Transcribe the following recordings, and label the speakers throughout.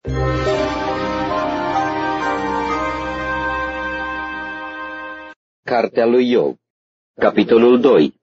Speaker 1: Cartea lui Iov, capitolul 2.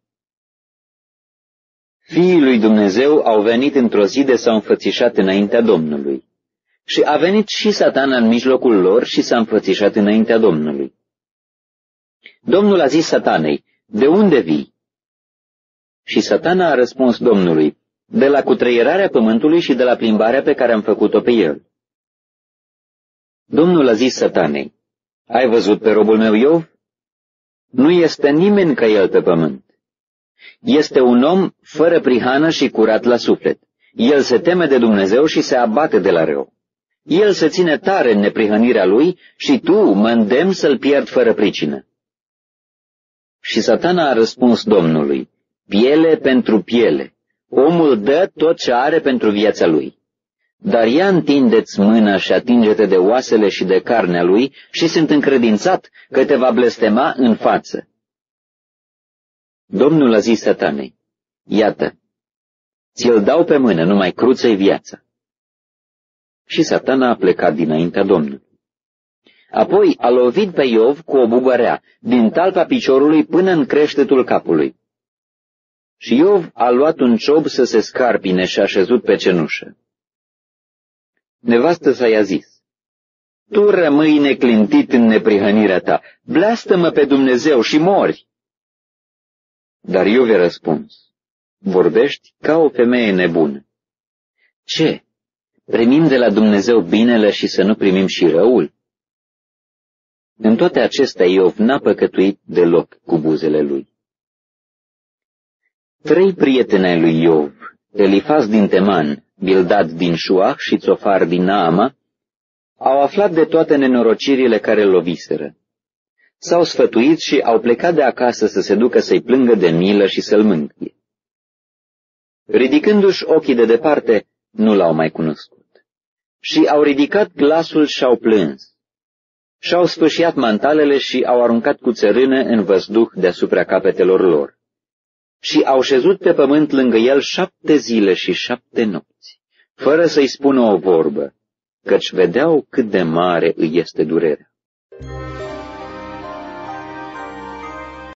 Speaker 1: Fiii lui Dumnezeu au venit într-o zi de s-au înfățișat înaintea Domnului. Și a venit și Satana în mijlocul lor și s-a înfățișat înaintea Domnului. Domnul a zis Satanei, de unde vii? Și Satana a răspuns Domnului, de la cutreierarea pământului și de la plimbarea pe care am făcut-o pe el. Domnul a zis Satanei, ai văzut pe robul meu Iov? Nu este nimeni ca el pe pământ. Este un om fără prihană și curat la suflet. El se teme de Dumnezeu și se abate de la rău. El se ține tare în neprihănirea lui și tu mă îndemni să-l pierd fără pricină. Și Satana a răspuns Domnului, piele pentru piele. Omul dă tot ce are pentru viața lui. Dar ia întindeți mâna și atinge-te de oasele și de carnea lui și sunt încredințat că te va blestema în față. Domnul a zis Satanei, iată, ți-l dau pe mână, numai cruță-i viața. Și Satana a plecat dinaintea Domnului. Apoi a lovit pe Iov cu o bubărea, din talpa piciorului până în creștetul capului. Și Iov a luat un ciob să se scarpine și a șezut pe cenușă. Nevastă sa i-a zis, tu rămâi neclintit în neprihănirea ta, bleastă-mă pe Dumnezeu și mori. Dar Iov i-a răspuns, vorbești ca o femeie nebună. Ce? Primim de la Dumnezeu binele și să nu primim și răul? În toate acestea Iov n-a păcătuit deloc cu buzele lui. 3 prieteni ai lui Iov, Elifaz din Teman, Bildad din Șuah și Țofar din Naama, au aflat de toate nenorocirile care îl loviseră. S-au sfătuit și au plecat de acasă să se ducă să-i plângă de milă și să-l mângâie. Ridicându-și ochii de departe, nu l-au mai cunoscut. Și au ridicat glasul și au plâns. Și-au sfâșiat mantalele și au aruncat cu țărână în văzduh deasupra capetelor lor. Și au șezut pe pământ lângă el 7 zile și 7 nopți, fără să-i spună o vorbă, căci vedeau cât de mare îi este durerea.